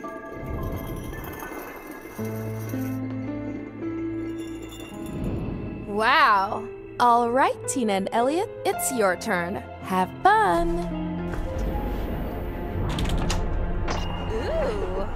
Wow. All right, Tina and Elliot, it's your turn. Have fun. Ooh.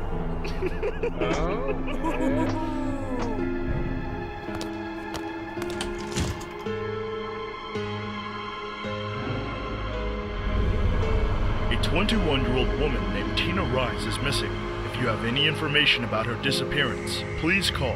A 21-year-old woman named Tina Rise is missing. If you have any information about her disappearance, please call.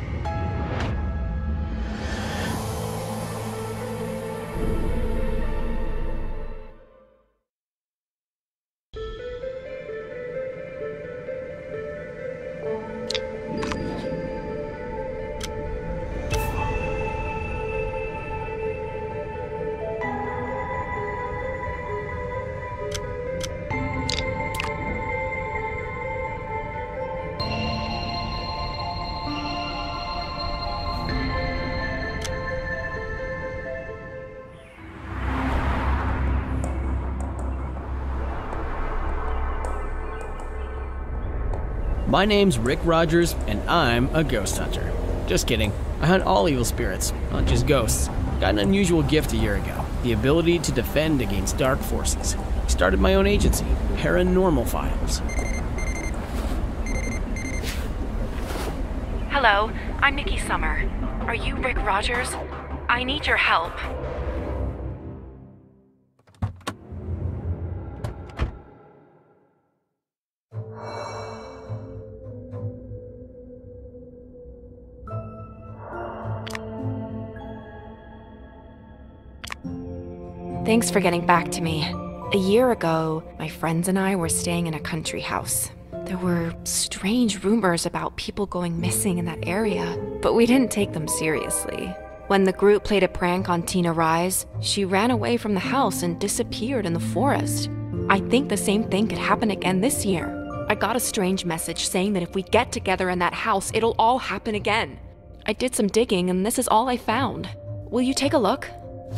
My name's Rick Rogers, and I'm a ghost hunter. Just kidding. I hunt all evil spirits, not just ghosts. Got an unusual gift a year ago, the ability to defend against dark forces. I started my own agency, Paranormal Files. Hello, I'm Nikki Summer. Are you Rick Rogers? I need your help. Thanks for getting back to me. A year ago, my friends and I were staying in a country house. There were strange rumors about people going missing in that area, but we didn't take them seriously. When the group played a prank on Tina Rise, she ran away from the house and disappeared in the forest. I think the same thing could happen again this year. I got a strange message saying that if we get together in that house, it'll all happen again. I did some digging and this is all I found. Will you take a look?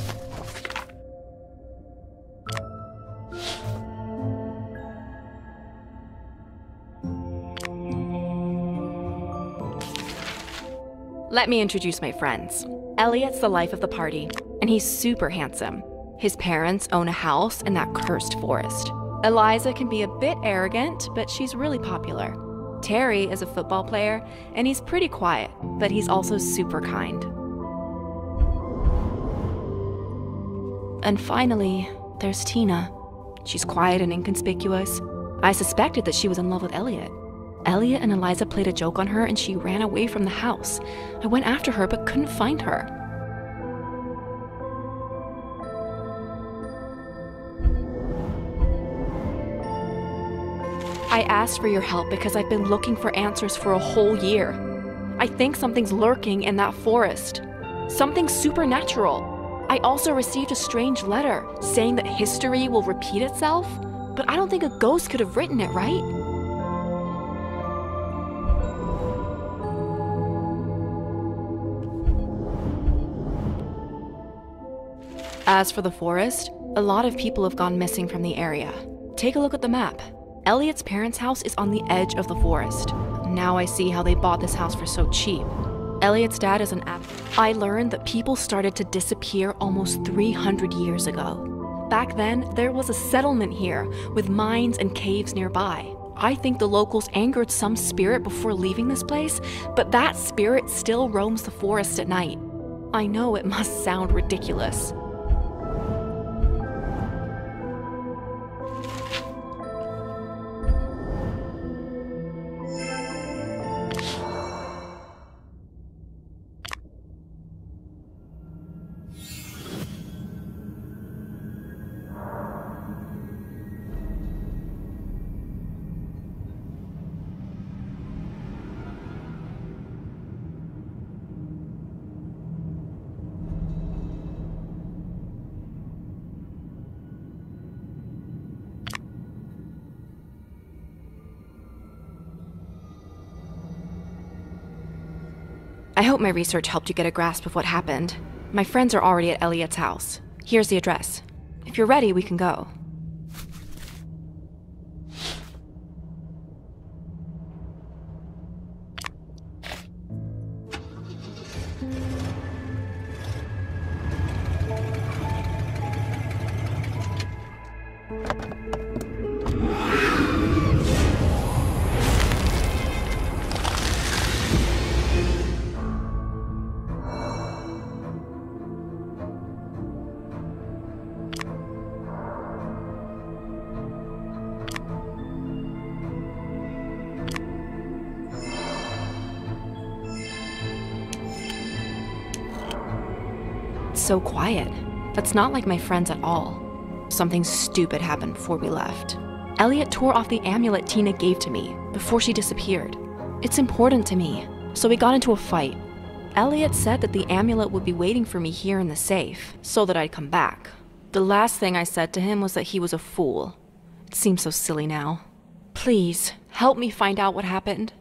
Let me introduce my friends. Elliot's the life of the party, and he's super handsome. His parents own a house in that cursed forest. Eliza can be a bit arrogant, but she's really popular. Terry is a football player, and he's pretty quiet, but he's also super kind. And finally, there's Tina. She's quiet and inconspicuous. I suspected that she was in love with Elliot. Elliot and Eliza played a joke on her and she ran away from the house. I went after her but couldn't find her. I asked for your help because I've been looking for answers for a whole year. I think something's lurking in that forest. Something supernatural. I also received a strange letter saying that history will repeat itself, but I don't think a ghost could have written it, right? As for the forest, a lot of people have gone missing from the area. Take a look at the map. Elliot's parents' house is on the edge of the forest. Now I see how they bought this house for so cheap. Elliot's dad is an advocate. I learned that people started to disappear almost 300 years ago. Back then, there was a settlement here with mines and caves nearby. I think the locals angered some spirit before leaving this place, but that spirit still roams the forest at night. I know it must sound ridiculous. I hope my research helped you get a grasp of what happened. My friends are already at Elliot's house. Here's the address. If you're ready, we can go. It's so quiet. That's not like my friends at all. Something stupid happened before we left. Elliot tore off the amulet Tina gave to me before she disappeared. It's important to me, so we got into a fight. Elliot said that the amulet would be waiting for me here in the safe, so that I'd come back. The last thing I said to him was that he was a fool. It seems so silly now. Please, help me find out what happened.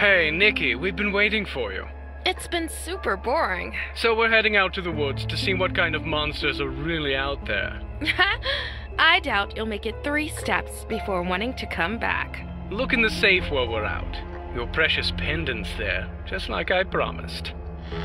Hey, Nikki, we've been waiting for you. It's been super boring. So we're heading out to the woods to see what kind of monsters are really out there. I doubt you'll make it 3 steps before wanting to come back. Look in the safe while we're out. Your precious pendant's there, just like I promised.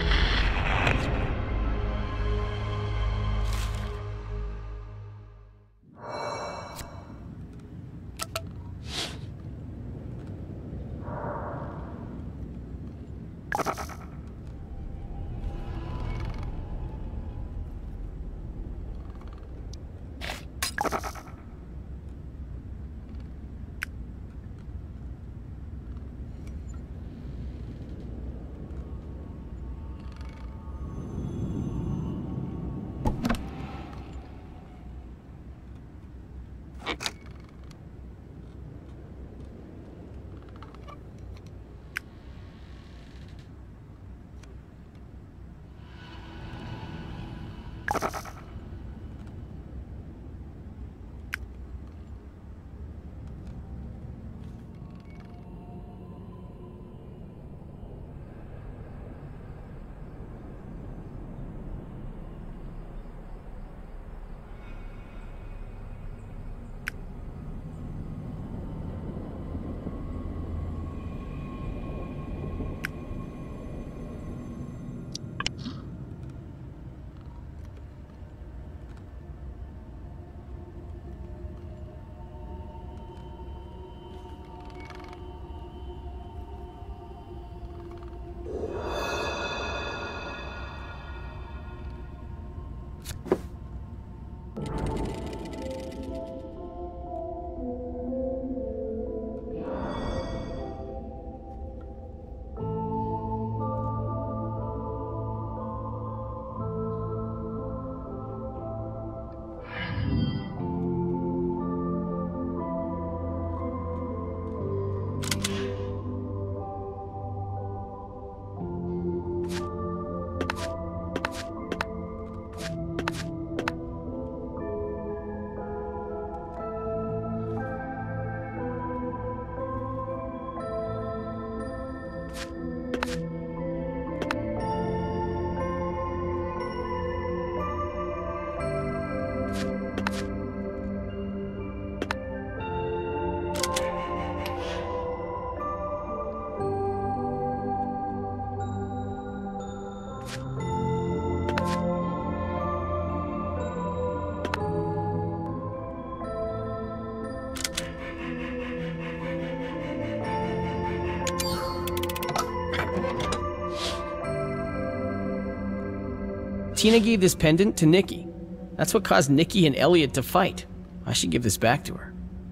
Tina gave this pendant to Nikki. That's what caused Nikki and Elliot to fight. I should give this back to her.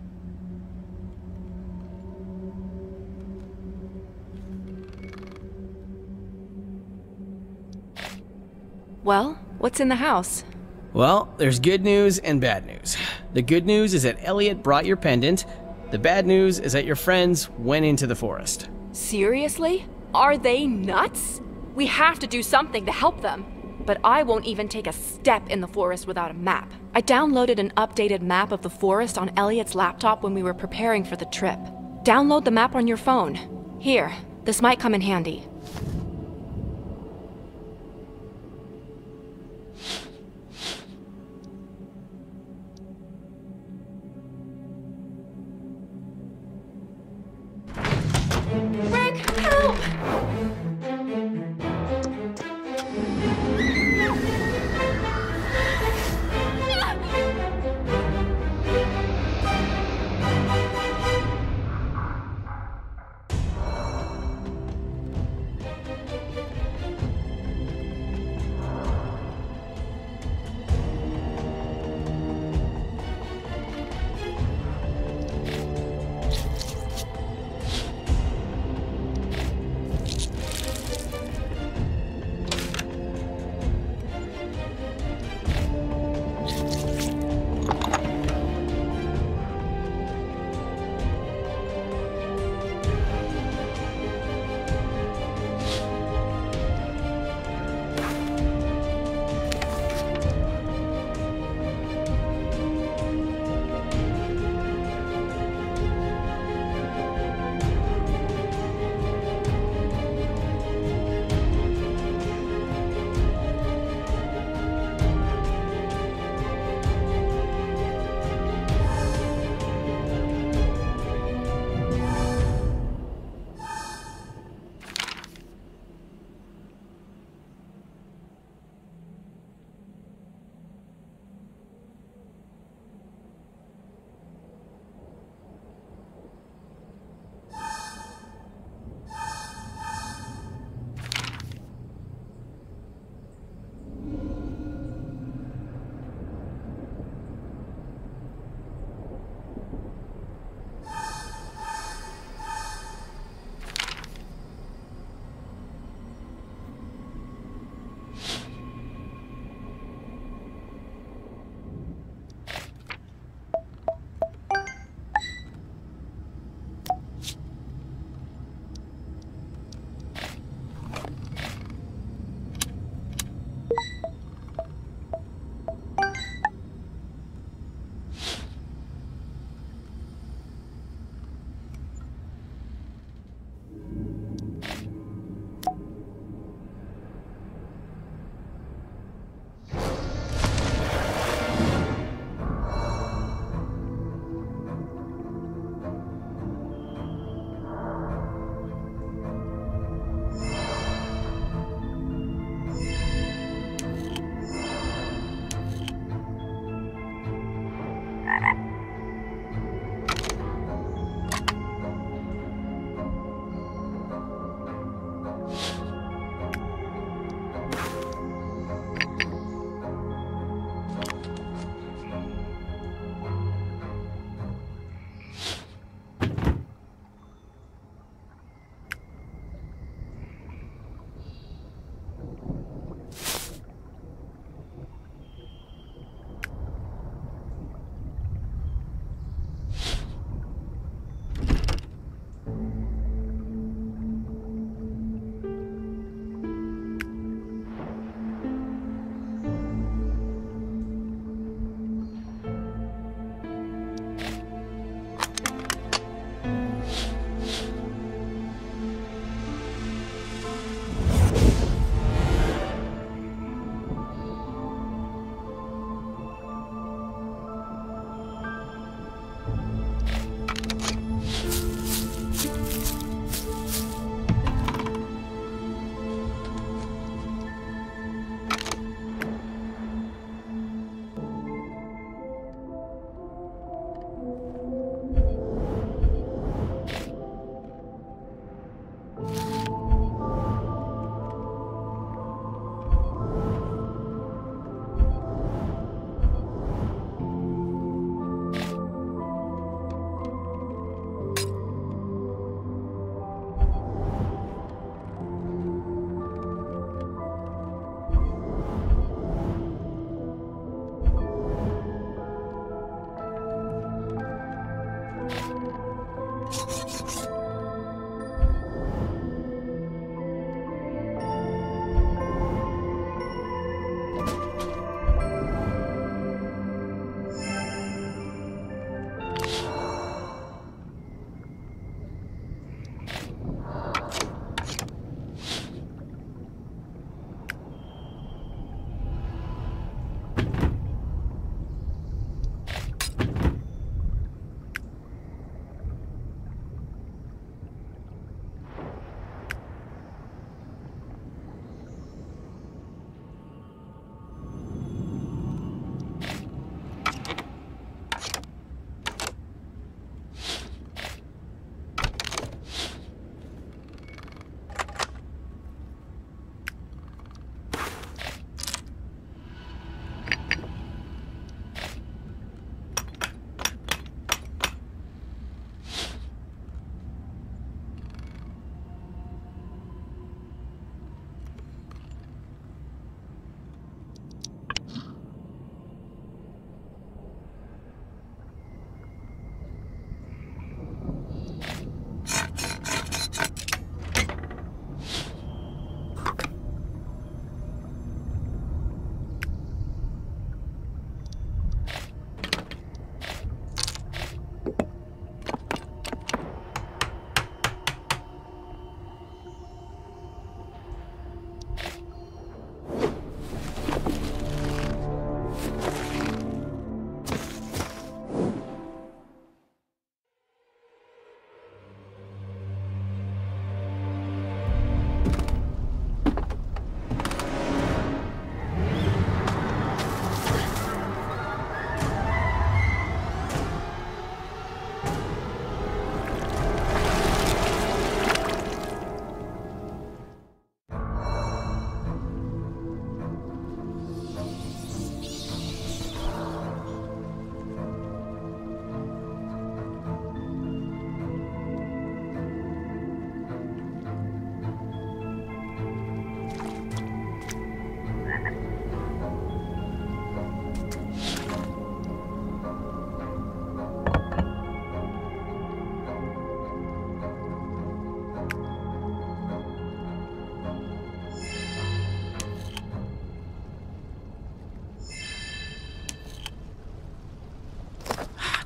Well, what's in the house? Well, there's good news and bad news. The good news is that Elliot brought your pendant. The bad news is that your friends went into the forest. Seriously? Are they nuts? We have to do something to help them. But I won't even take a step in the forest without a map. I downloaded an updated map of the forest on Elliot's laptop when we were preparing for the trip. Download the map on your phone. Here, this might come in handy. Rick, help!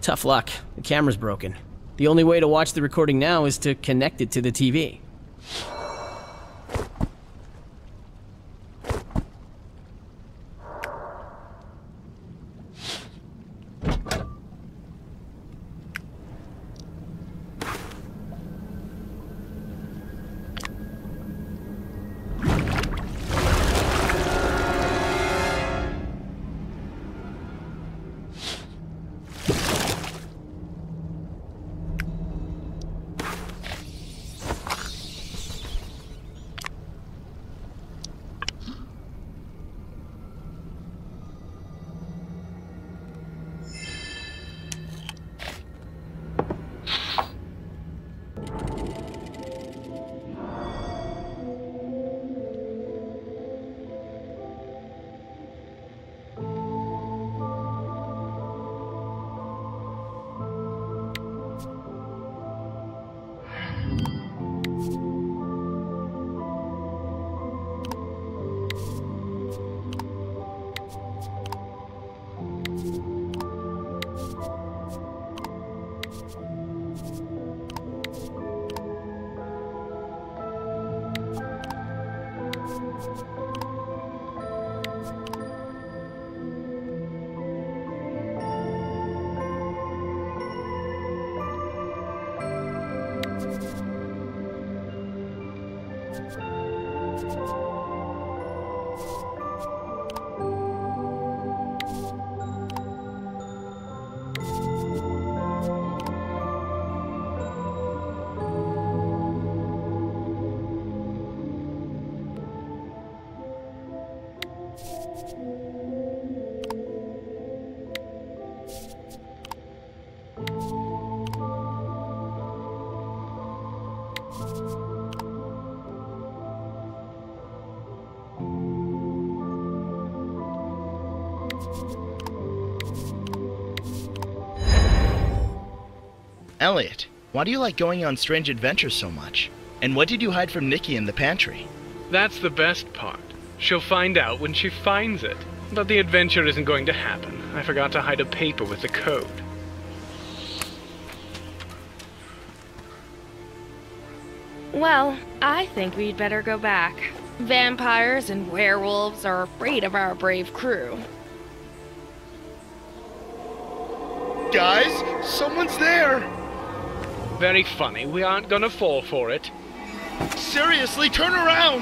Tough luck. The camera's broken. The only way to watch the recording now is to connect it to the TV. Elliot, why do you like going on strange adventures so much? And what did you hide from Nikki in the pantry? That's the best part. She'll find out when she finds it. But the adventure isn't going to happen. I forgot to hide a paper with the code. Well, I think we'd better go back. Vampires and werewolves are afraid of our brave crew. Guys, someone's there! Very funny. We aren't gonna fall for it. Seriously, turn around!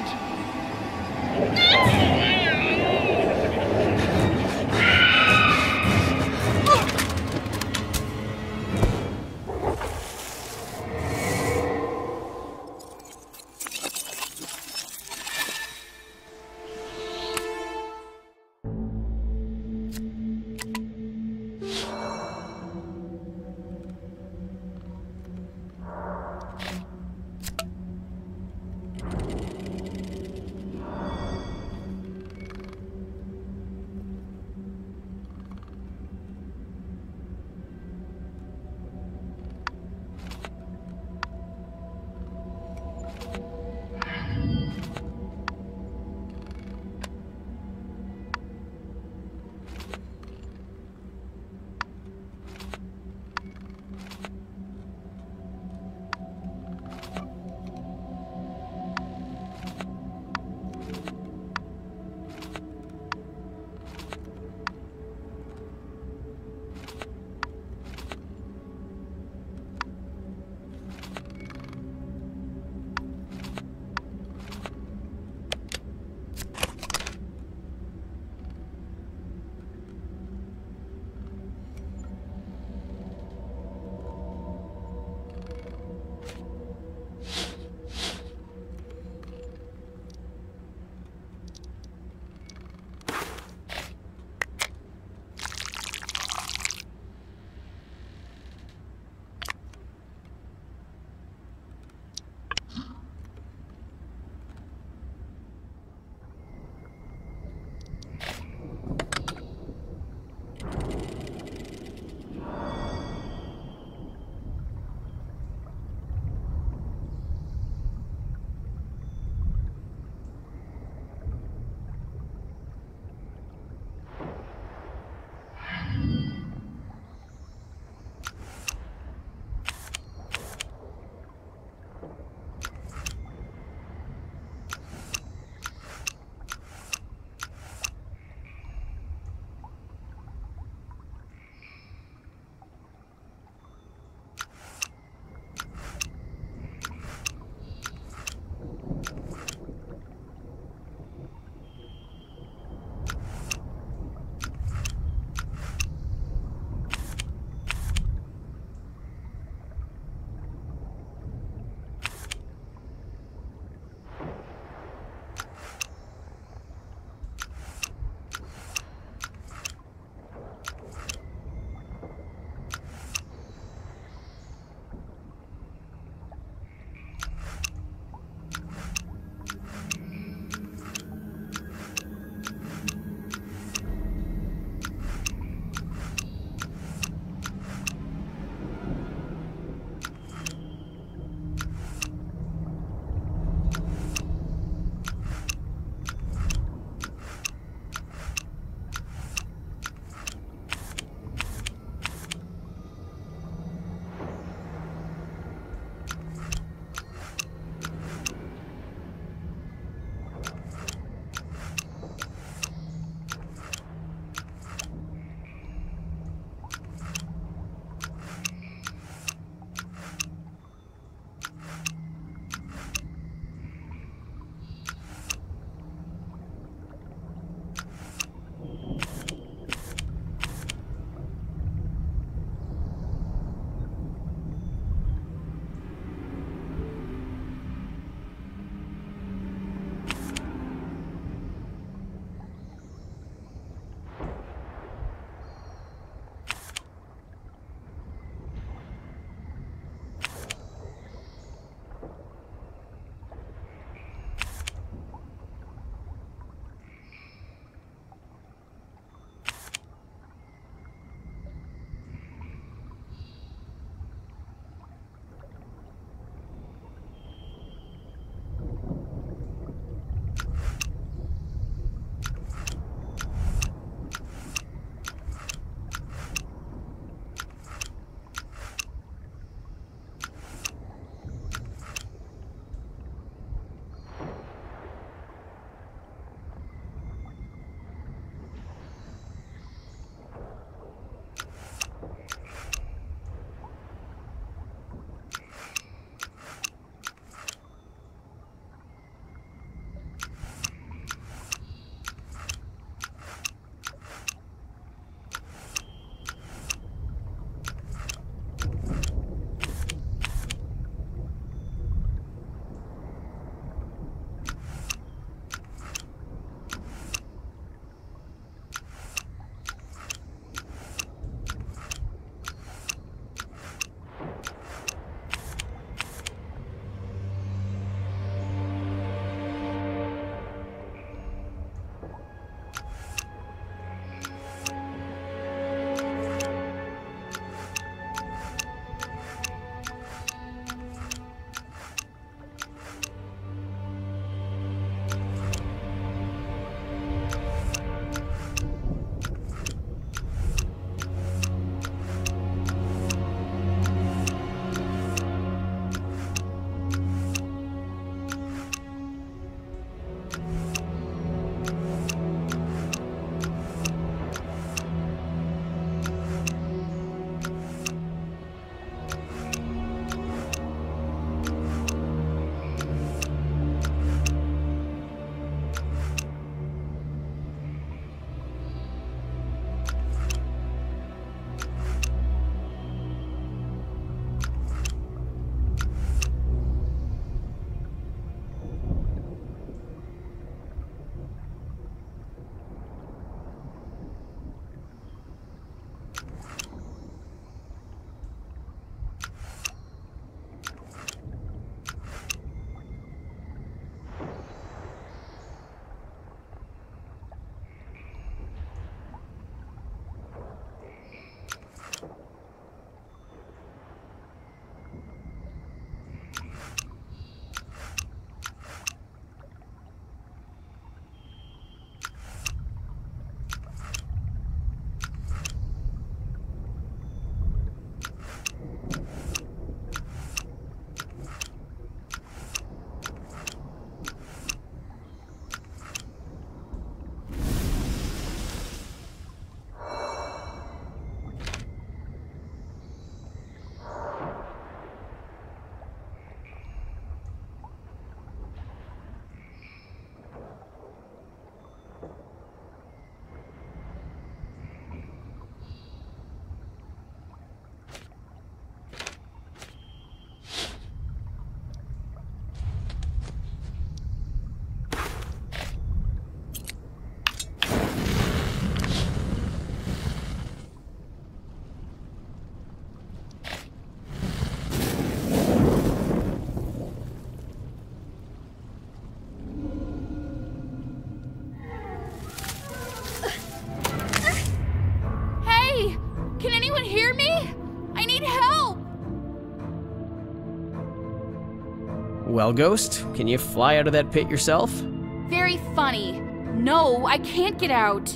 Well, Ghost, can you fly out of that pit yourself? Very funny. No, I can't get out.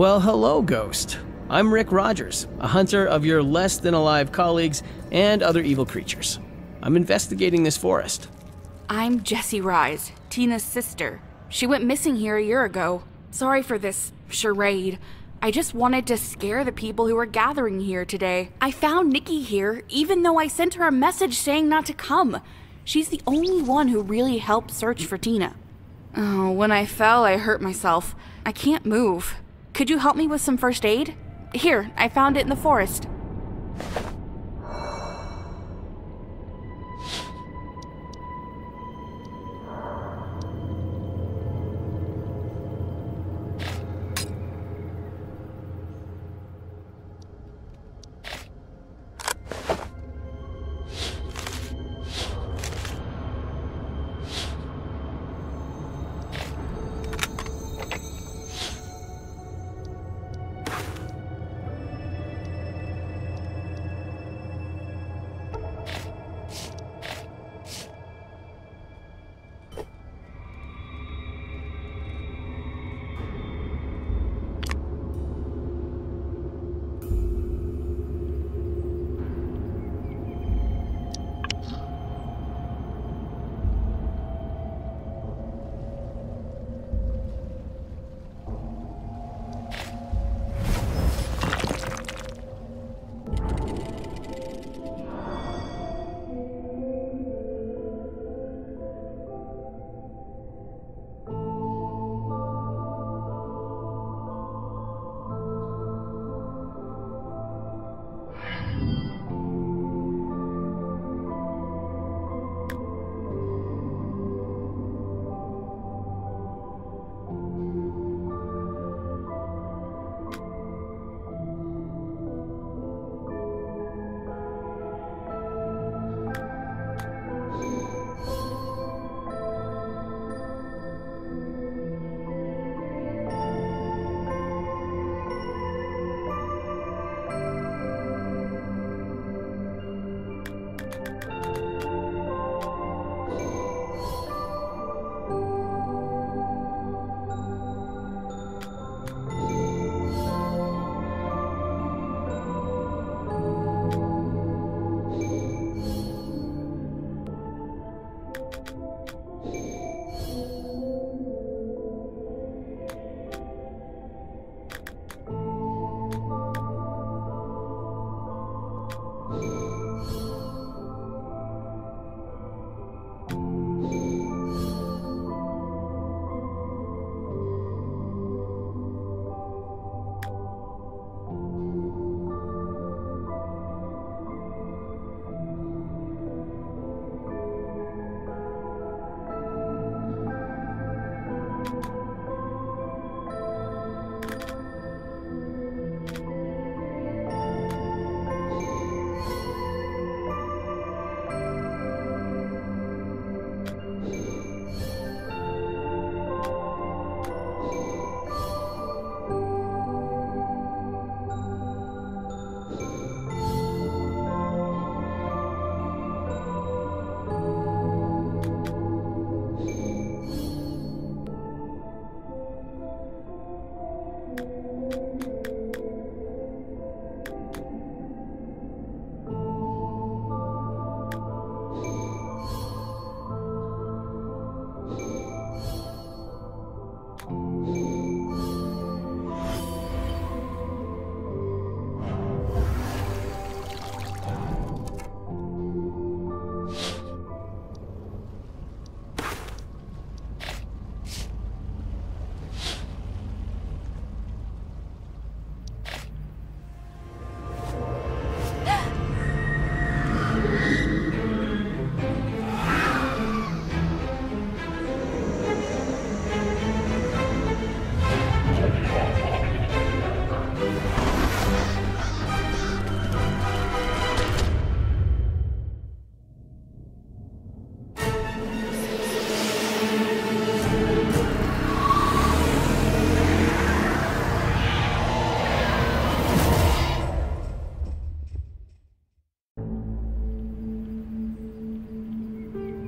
Well, hello, Ghost. I'm Rick Rogers, a hunter of your less-than-alive colleagues and other evil creatures. I'm investigating this forest. I'm Jessie Rise, Tina's sister. She went missing here a year ago. Sorry for this charade. I just wanted to scare the people who were gathering here today. I found Nikki here, even though I sent her a message saying not to come. She's the only one who really helped search for Tina. Oh, when I fell, I hurt myself. I can't move. Could you help me with some first aid? Here, I found it in the forest.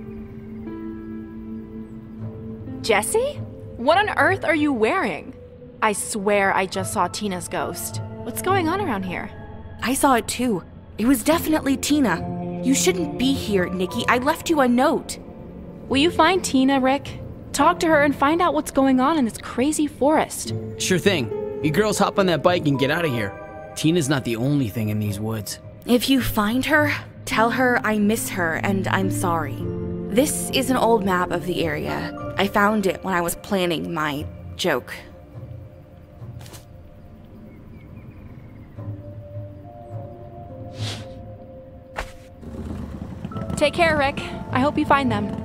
Jessie? What on earth are you wearing? I swear I just saw Tina's ghost. What's going on around here? I saw it too. It was definitely Tina. You shouldn't be here, Nikki. I left you a note. Will you find Tina, Rick? Talk to her and find out what's going on in this crazy forest. Sure thing. You girls hop on that bike and get out of here. Tina's not the only thing in these woods. If you find her, tell her I miss her and I'm sorry. This is an old map of the area. I found it when I was planning my joke. Take care, Rick. I hope you find them.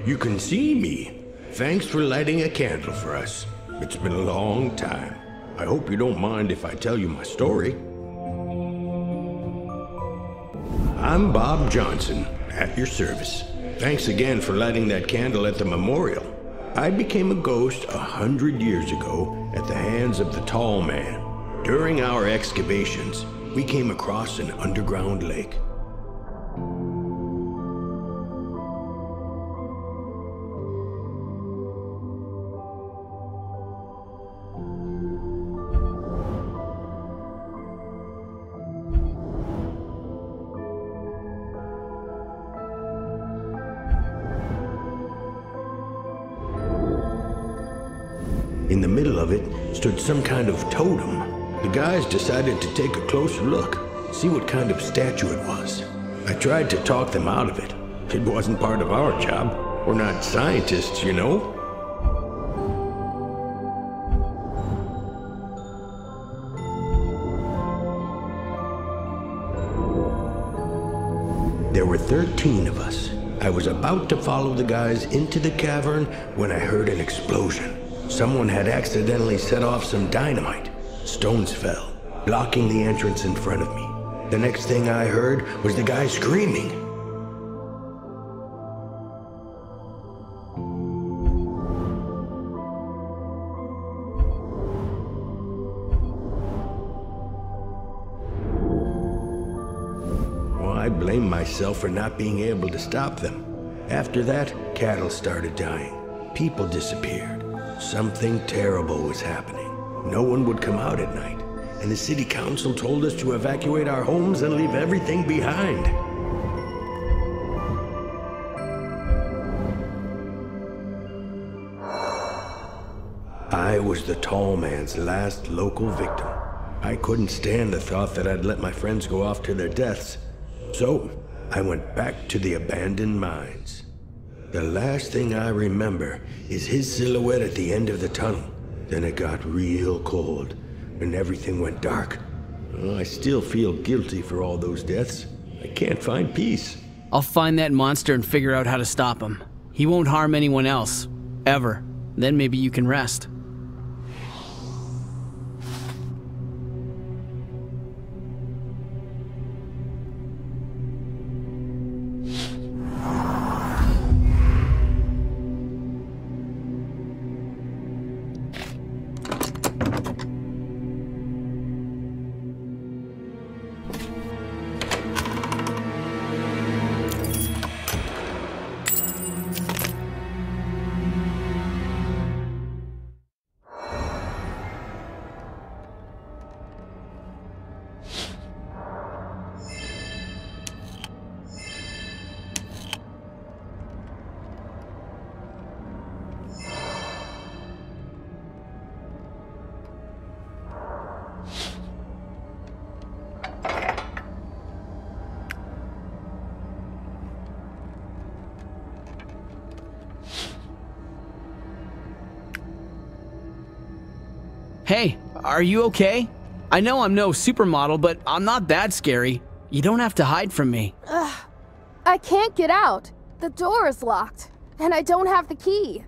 you can see me. Thanks for lighting a candle for us. It's been a long time. I hope you don't mind if I tell you my story. I'm Bob Johnson, at your service. Thanks again for lighting that candle at the memorial. I became a ghost 100 years ago at the hands of the Tall Man. During our excavations, we came across an underground lake. In the middle of it stood some kind of totem. The guys decided to take a closer look, see what kind of statue it was. I tried to talk them out of it. It wasn't part of our job. We're not scientists, you know. There were 13 of us. I was about to follow the guys into the cavern when I heard an explosion. Someone had accidentally set off some dynamite. Stones fell, blocking the entrance in front of me. The next thing I heard was the guy screaming. Well, I blame myself for not being able to stop them. After that, cattle started dying. People disappeared. Something terrible was happening. No one would come out at night, and the city council told us to evacuate our homes and leave everything behind. I was the Tall Man's last local victim. I couldn't stand the thought that I'd let my friends go off to their deaths, so I went back to the abandoned mines. The last thing I remember is his silhouette at the end of the tunnel. Then it got real cold, and everything went dark. I still feel guilty for all those deaths. I can't find peace. I'll find that monster and figure out how to stop him. He won't harm anyone else. Ever. Then maybe you can rest. Hey, are you okay? I know I'm no supermodel, but I'm not that scary. You don't have to hide from me. I can't get out. The door is locked, and I don't have the key.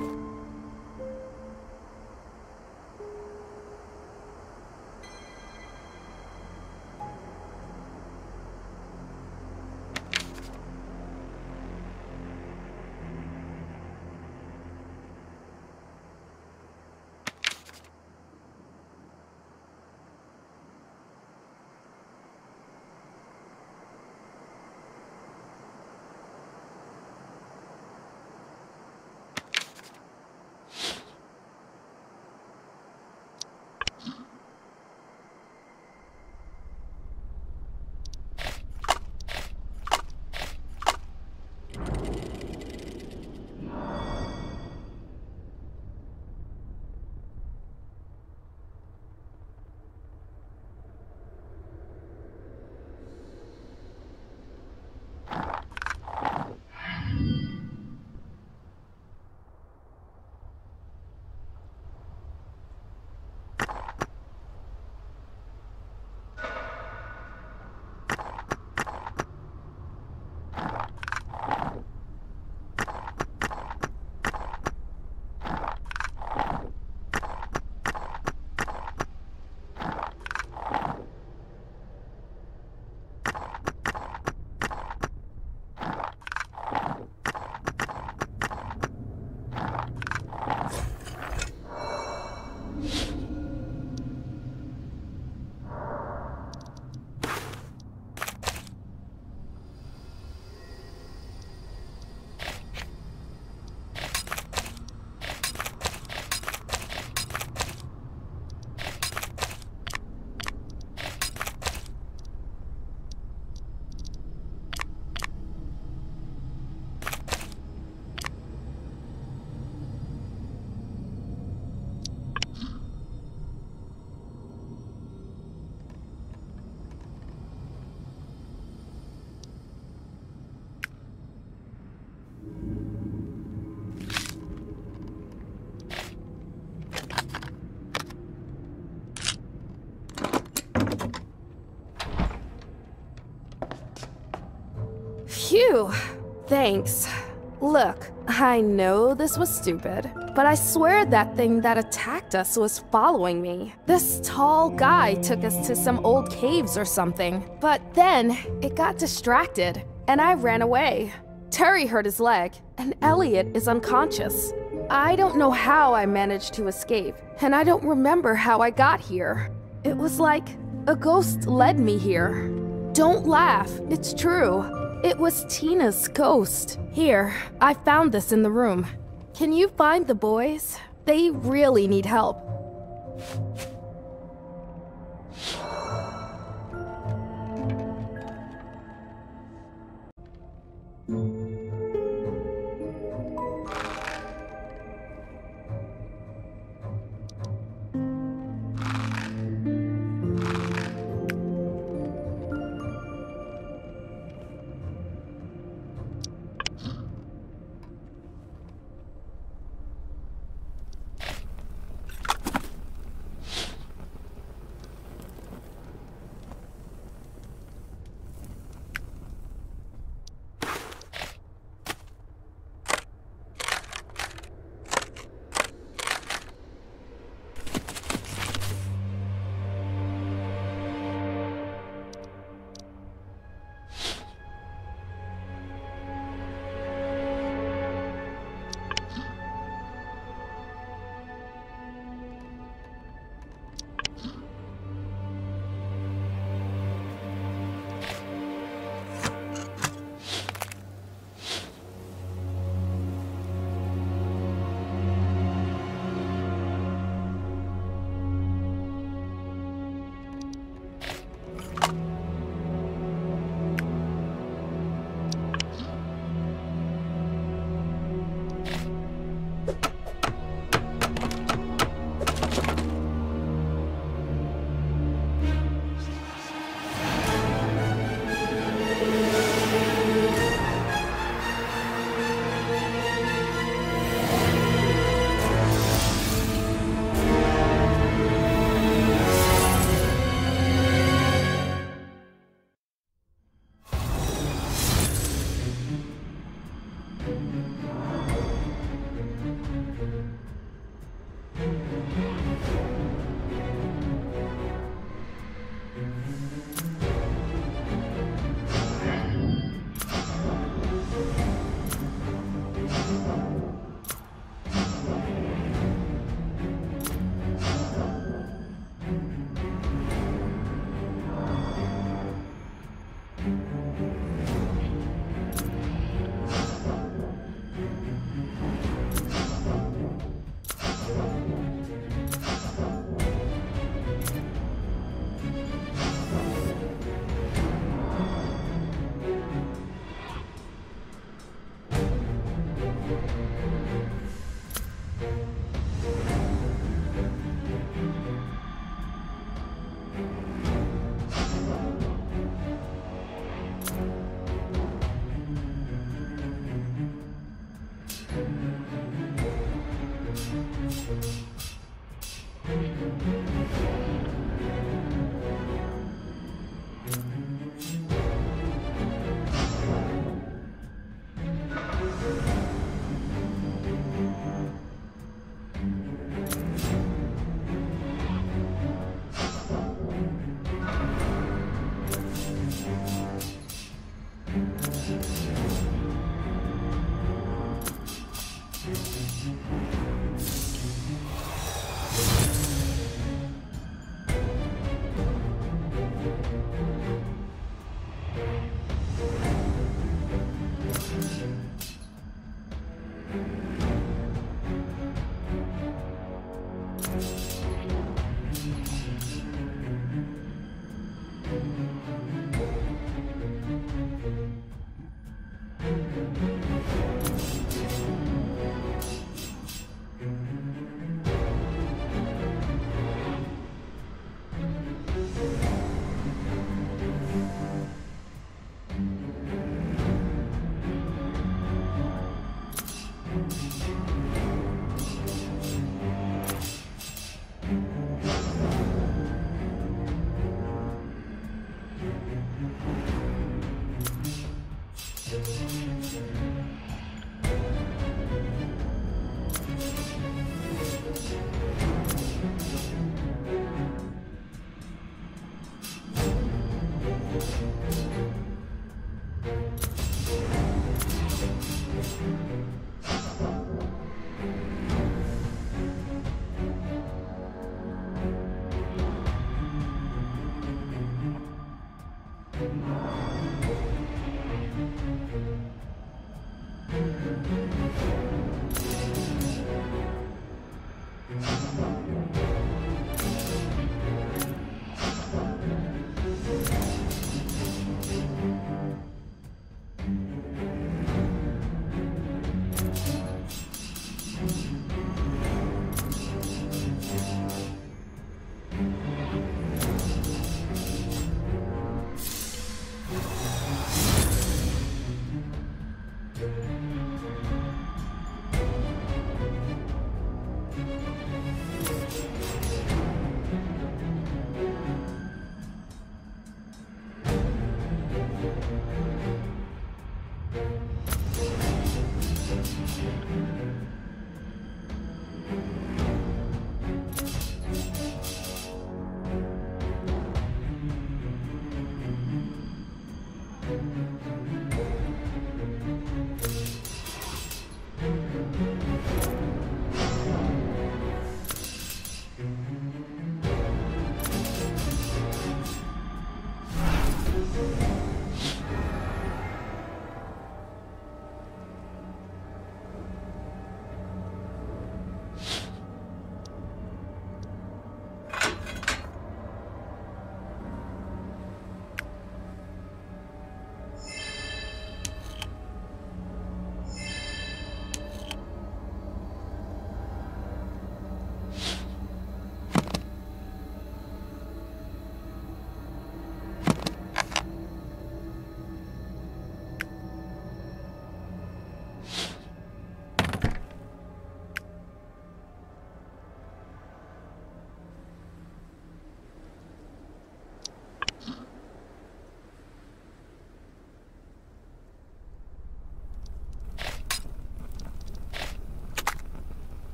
Phew. Thanks. Look, I know this was stupid, but I swear that thing that attacked us was following me. This tall guy took us to some old caves or something, but then it got distracted, and I ran away. Terry hurt his leg, and Elliot is unconscious. I don't know how I managed to escape, and I don't remember how I got here. It was like a ghost led me here. Don't laugh, it's true. It was Tina's ghost. Here, I found this in the room. Can you find the boys? They really need help.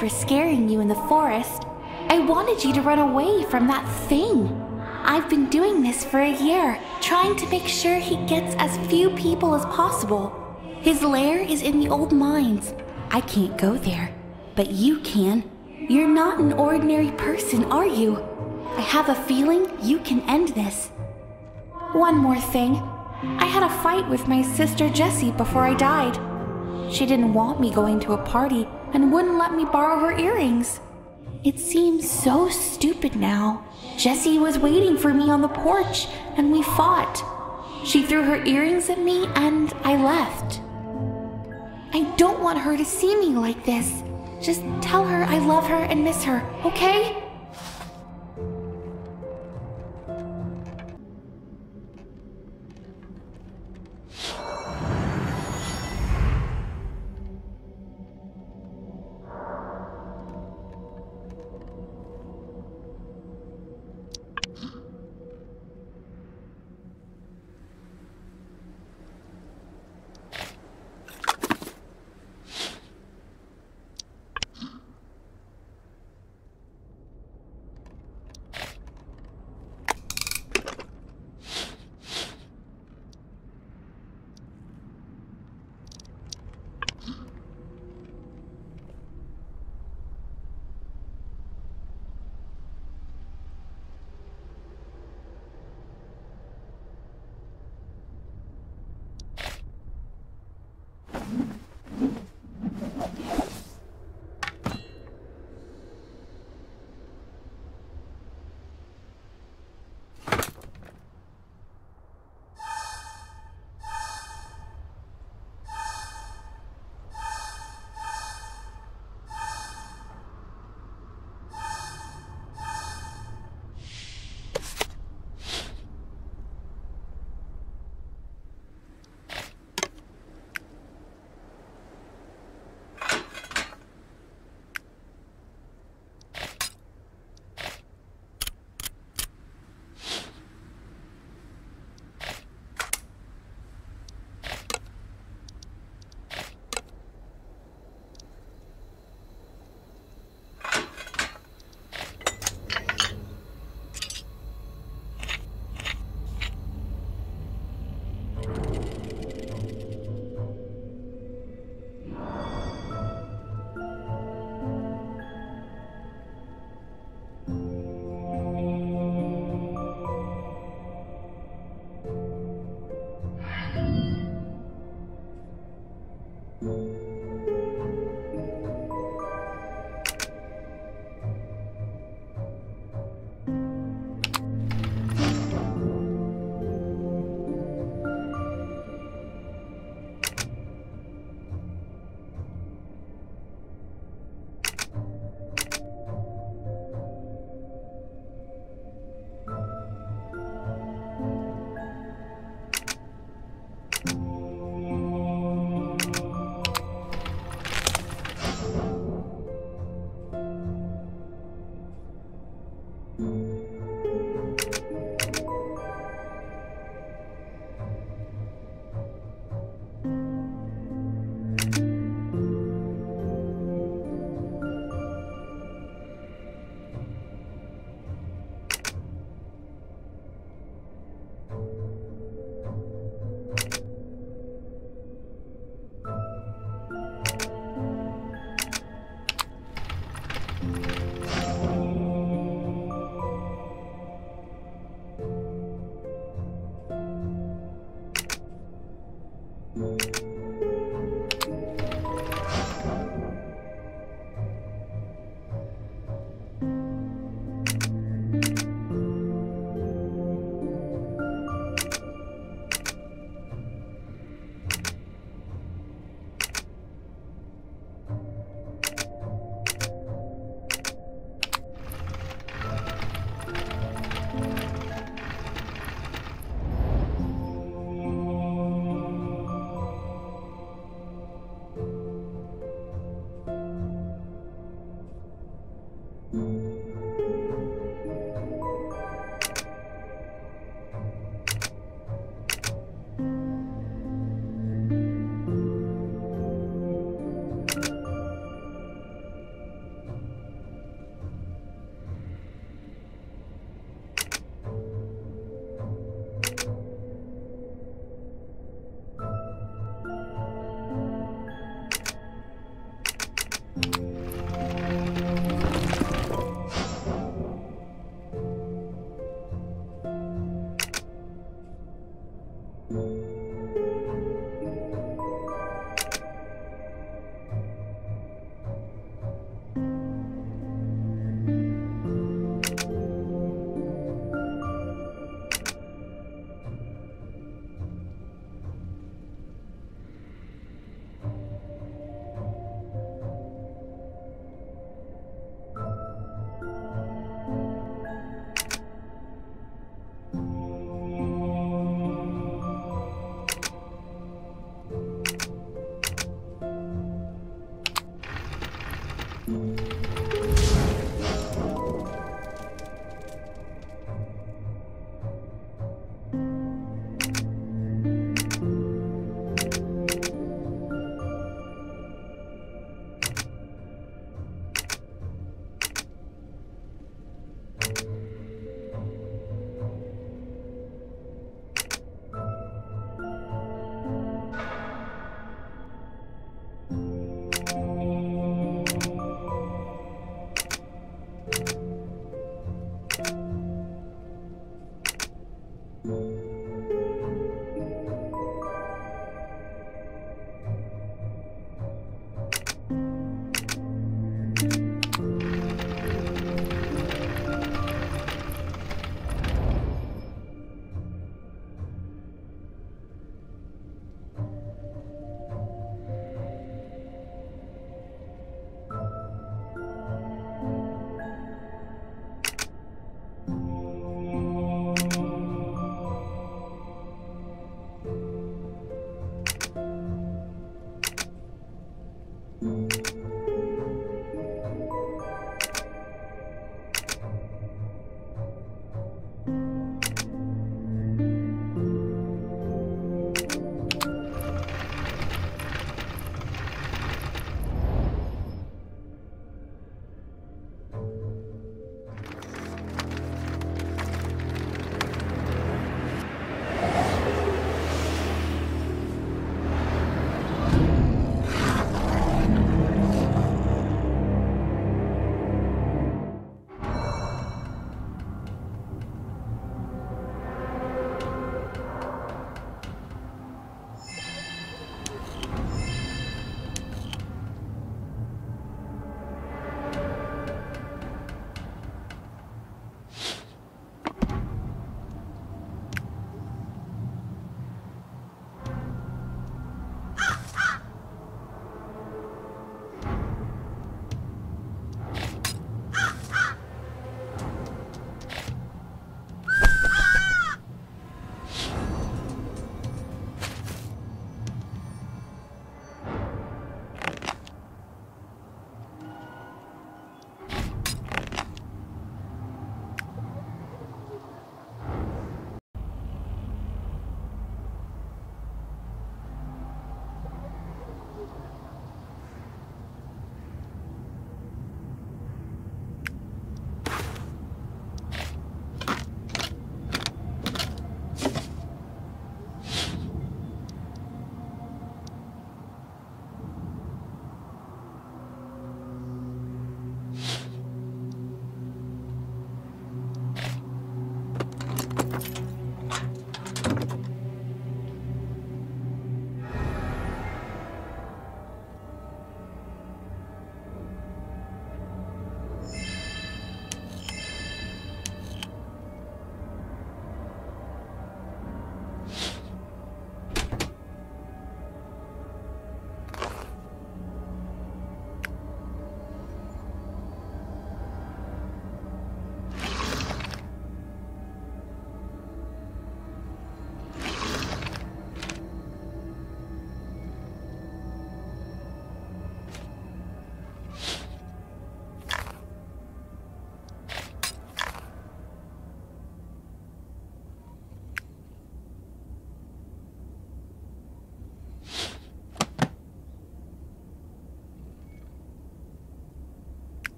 for scaring you in the forest. I wanted you to run away from that thing. I've been doing this for a year, trying to make sure he gets as few people as possible. His lair is in the old mines. I can't go there, but you can. You're not an ordinary person, are you? I have a feeling you can end this. One more thing. I had a fight with my sister Jessie before I died. She didn't want me going to a party and wouldn't let me borrow her earrings. It seems so stupid now. Jessie was waiting for me on the porch and we fought. She threw her earrings at me and I left. I don't want her to see me like this. Just tell her I love her and miss her, okay?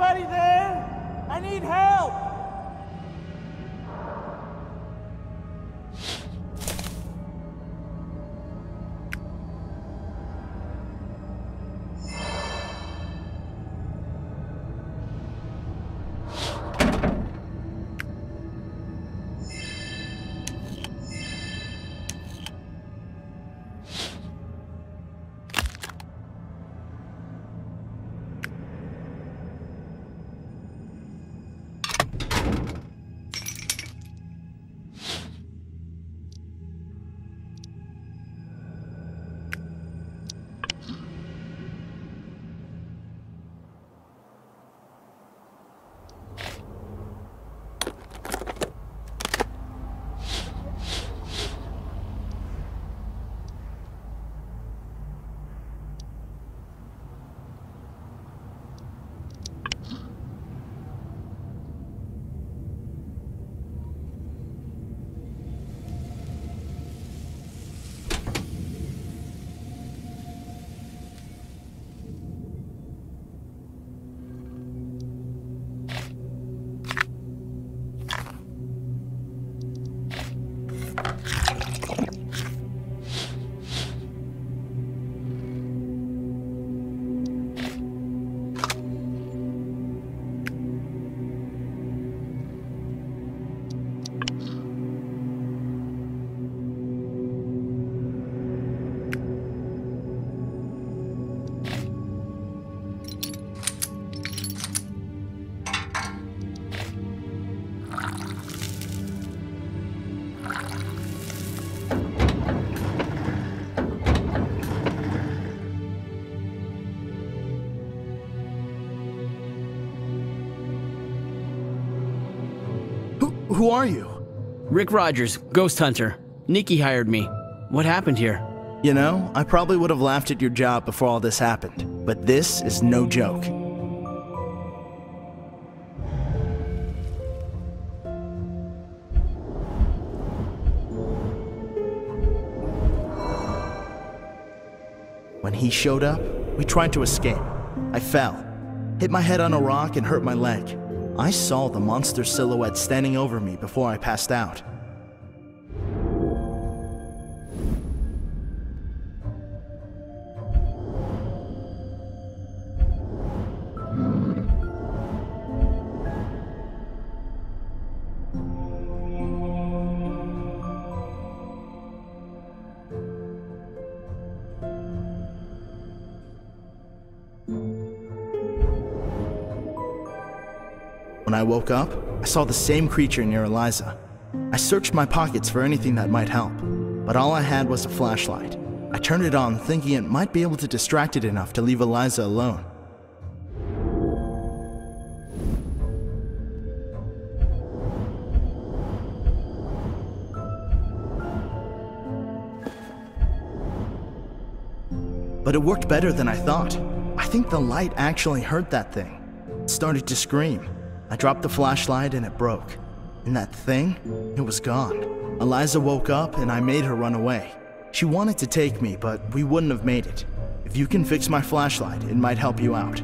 Anybody there? I need help! Who are you? Rick Rogers, Ghost Hunter. Nikki hired me. What happened here? You know, I probably would have laughed at your job before all this happened, but this is no joke. When he showed up, we tried to escape. I fell, hit my head on a rock and hurt my leg. I saw the monster silhouette standing over me before I passed out. When I woke up, I saw the same creature near Eliza. I searched my pockets for anything that might help, but all I had was a flashlight. I turned it on thinking it might be able to distract it enough to leave Eliza alone. But it worked better than I thought. I think the light actually hurt that thing. It started to scream. I dropped the flashlight and it broke. And that thing, it was gone. Eliza woke up and I made her run away. She wanted to take me, but we wouldn't have made it. If you can fix my flashlight, it might help you out.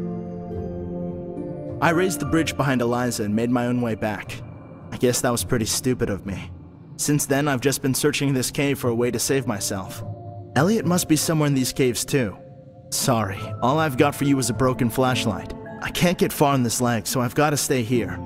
I raised the bridge behind Eliza and made my own way back. I guess that was pretty stupid of me. Since then, I've just been searching this cave for a way to save myself. Elliot must be somewhere in these caves too. Sorry, all I've got for you is a broken flashlight. I can't get far on this leg, so I've got to stay here.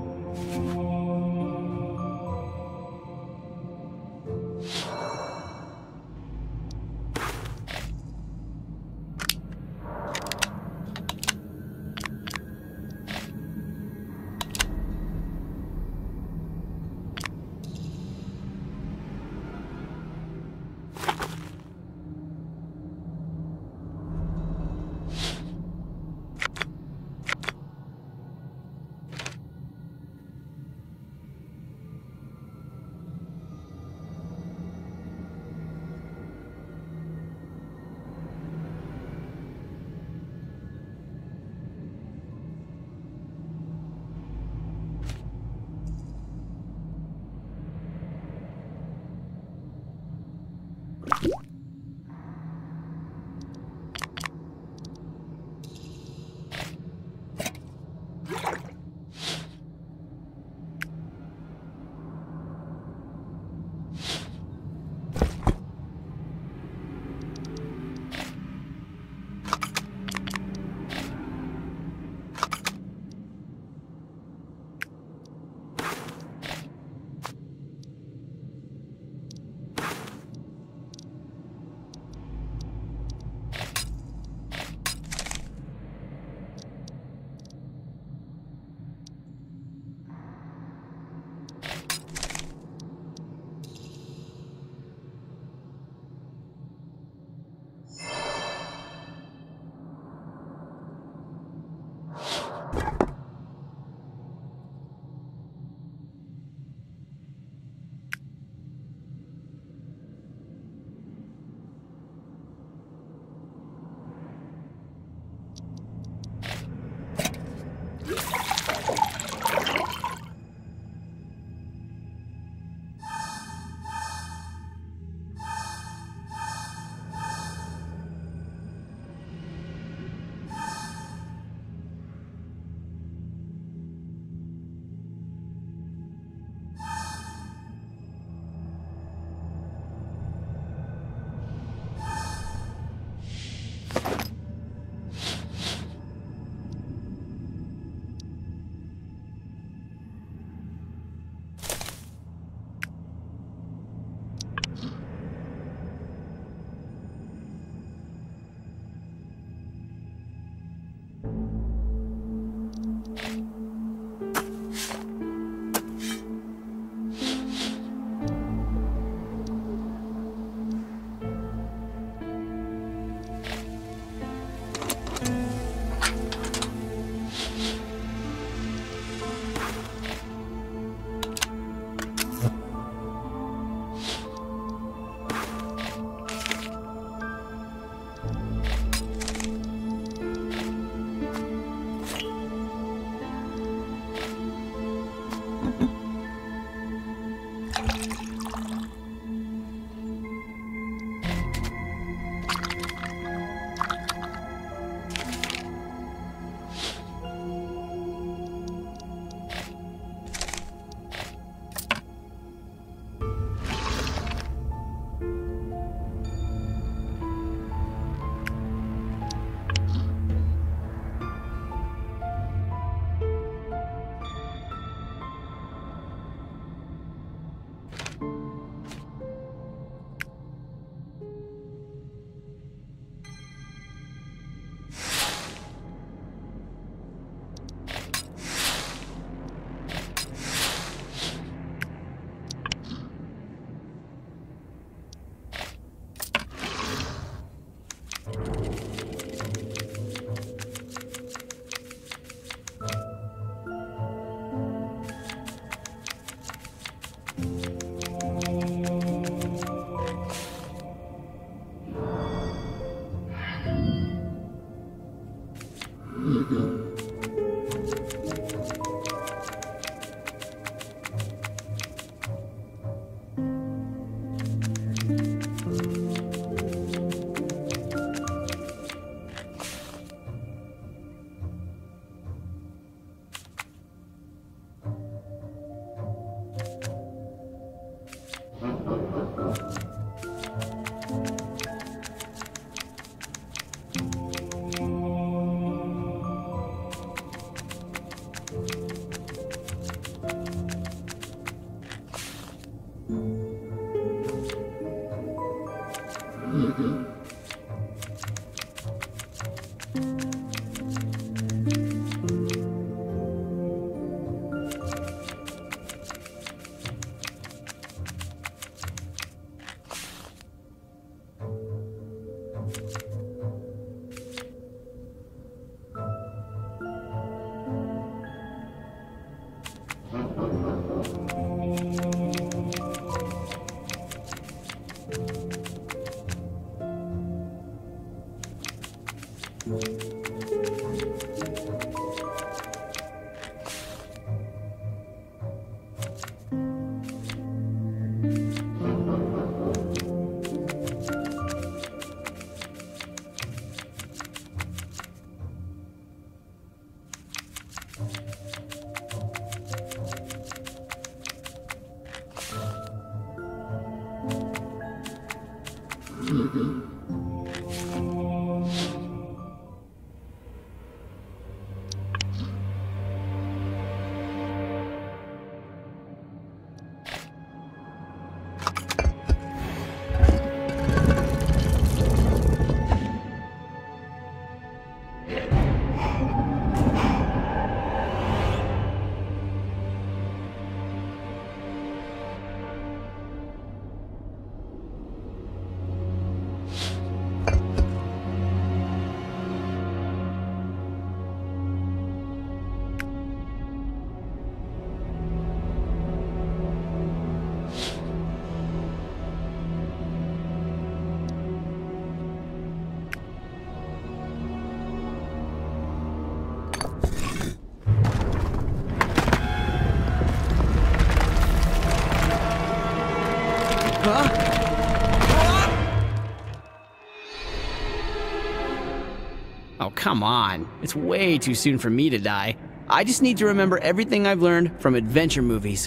Oh, come on. It's way too soon for me to die. I just need to remember everything I've learned from adventure movies.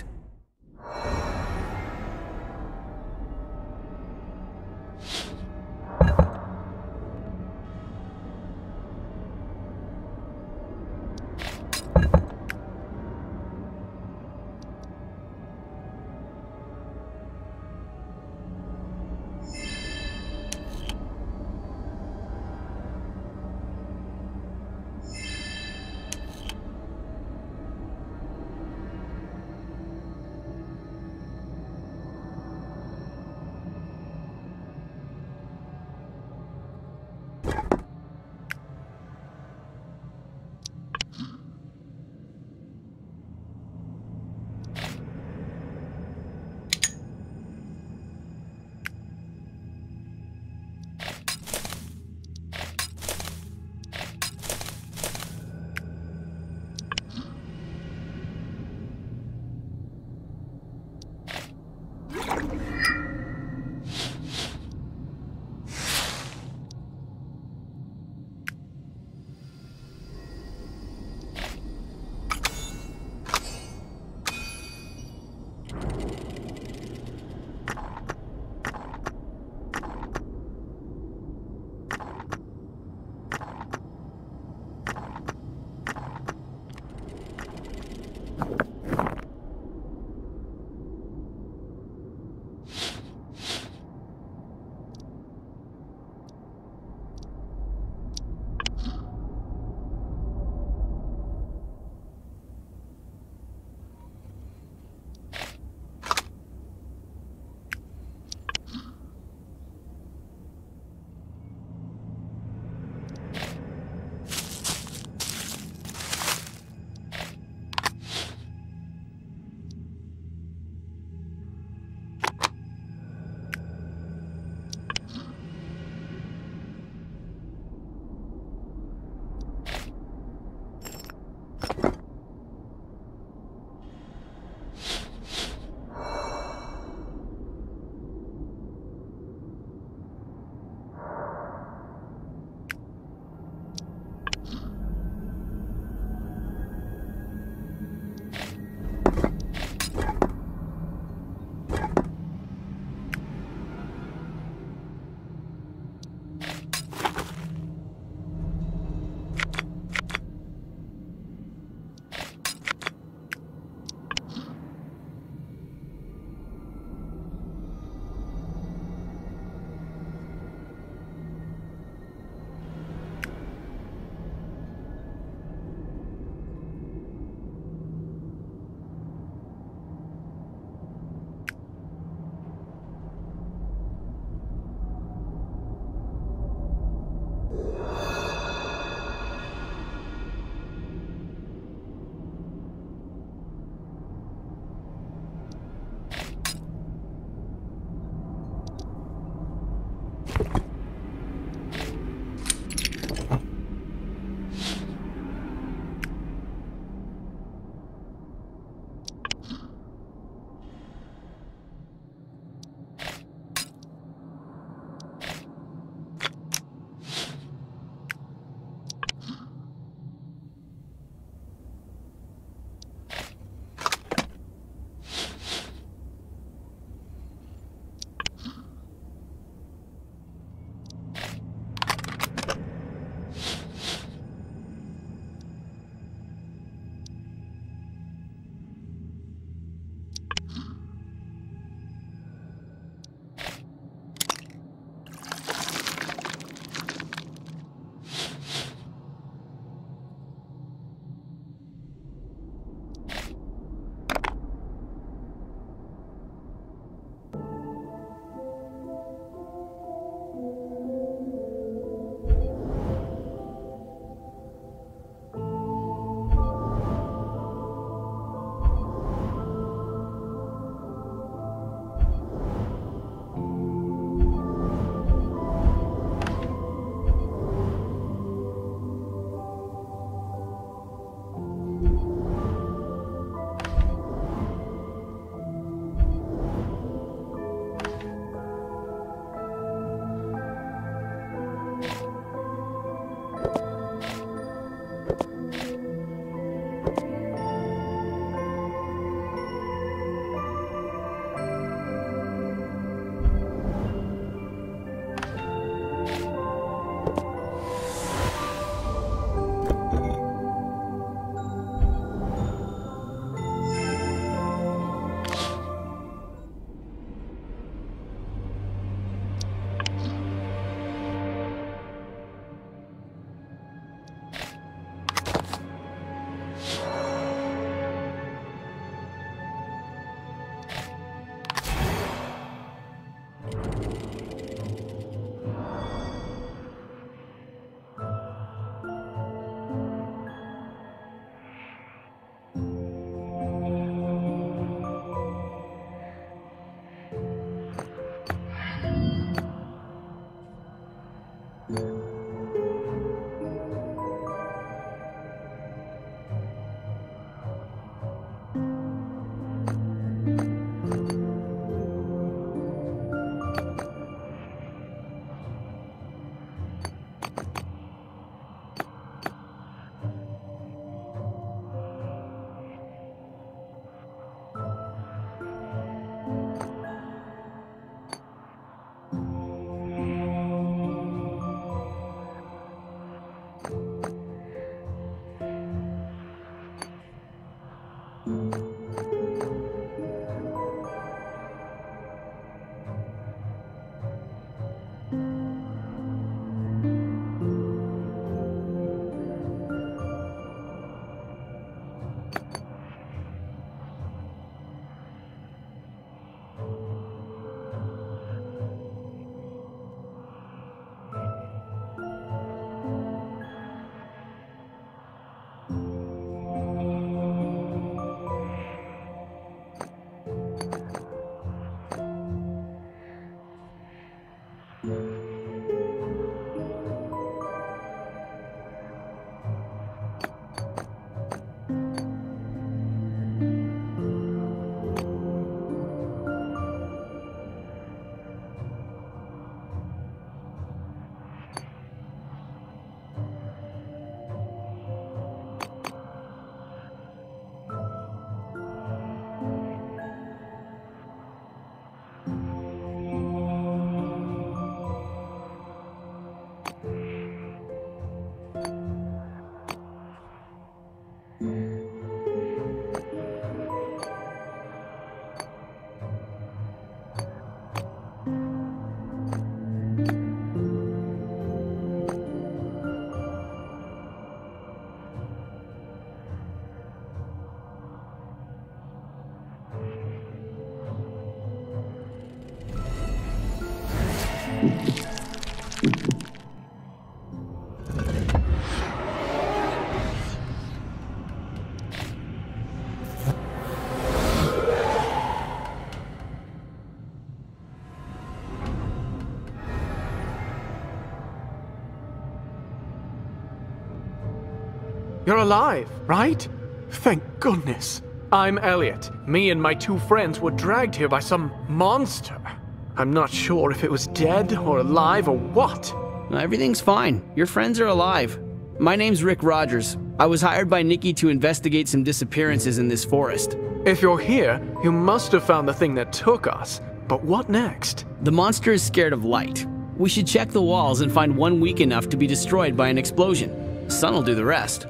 You're alive, right? Thank goodness. I'm Elliot. Me and my 2 friends were dragged here by some monster. I'm not sure if it was dead or alive or what. Everything's fine. Your friends are alive. My name's Rick Rogers. I was hired by Nikki to investigate some disappearances in this forest. If you're here, you must have found the thing that took us. But what next? The monster is scared of light. We should check the walls and find one weak enough to be destroyed by an explosion. Sun will do the rest.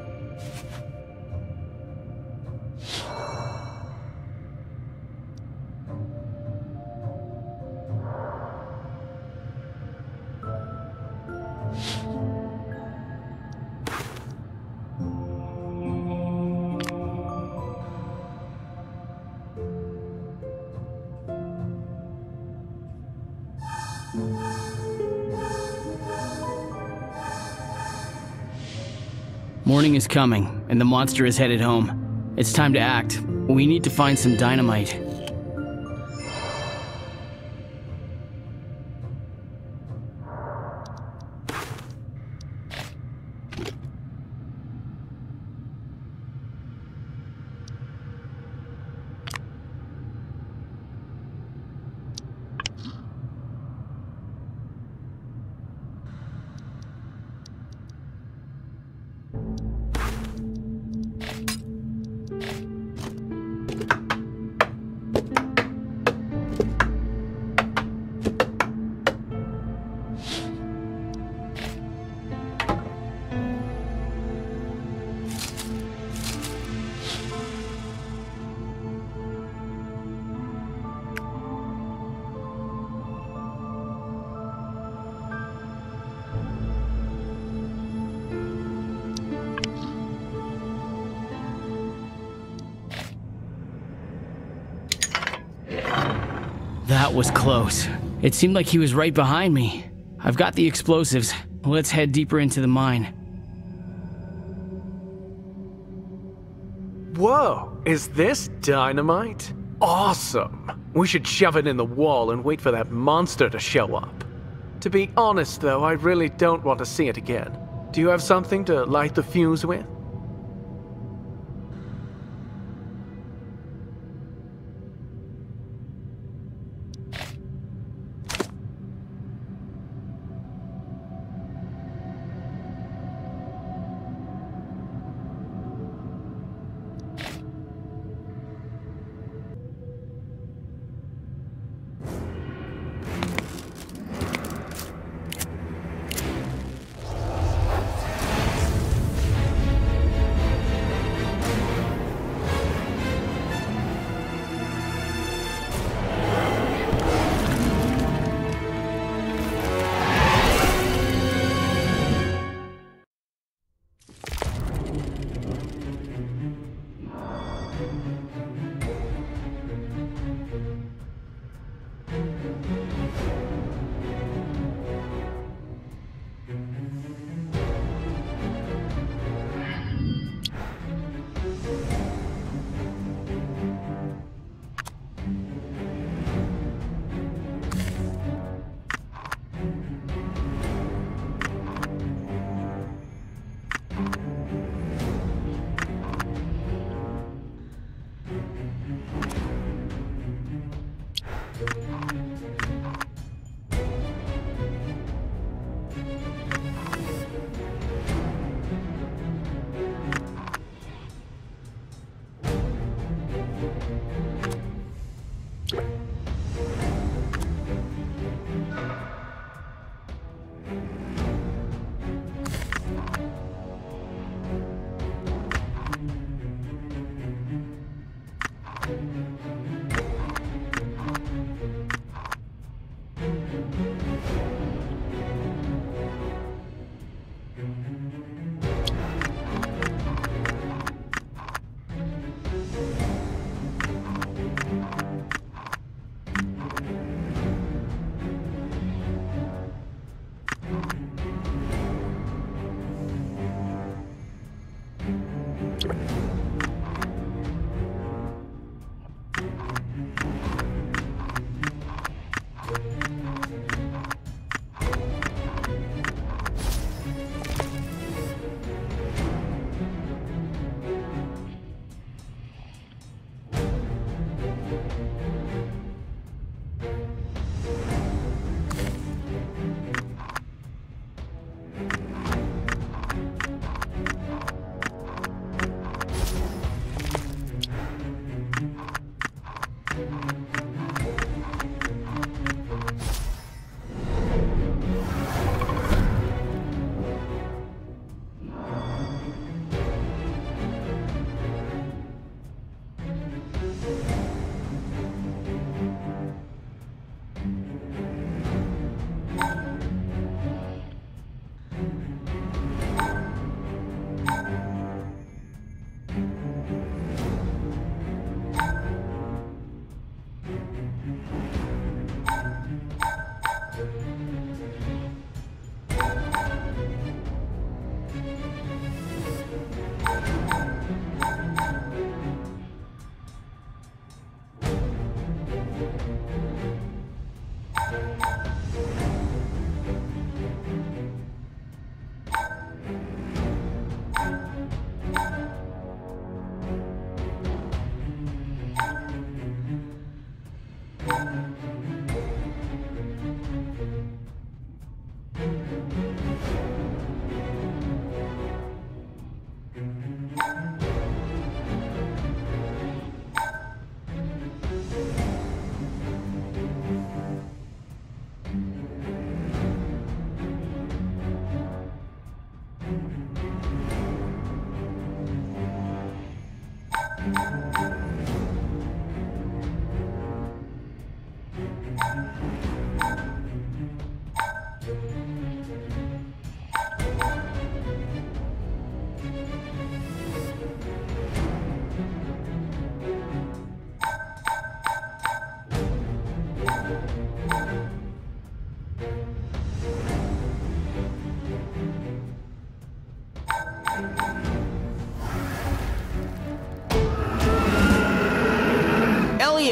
Morning is coming, and the monster is headed home. It's time to act. We need to find some dynamite. That was close. It seemed like he was right behind me. I've got the explosives. Let's head deeper into the mine. Whoa, is this dynamite? Awesome! We should shove it in the wall and wait for that monster to show up. To be honest though, I really don't want to see it again. Do you have something to light the fuse with?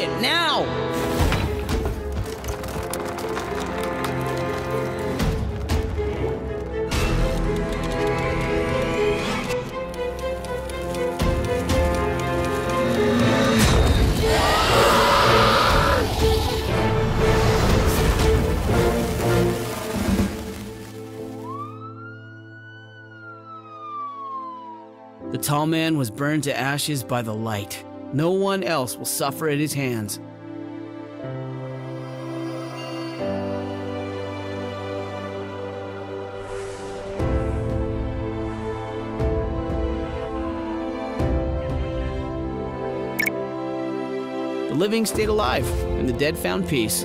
it, now! The tall man was burned to ashes by the light. No one else will suffer at his hands. The living stayed alive, and the dead found peace.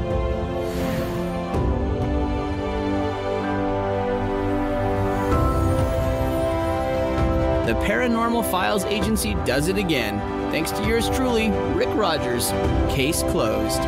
The Paranormal Files Agency does it again. Thanks to yours truly, Rick Rogers. Case closed.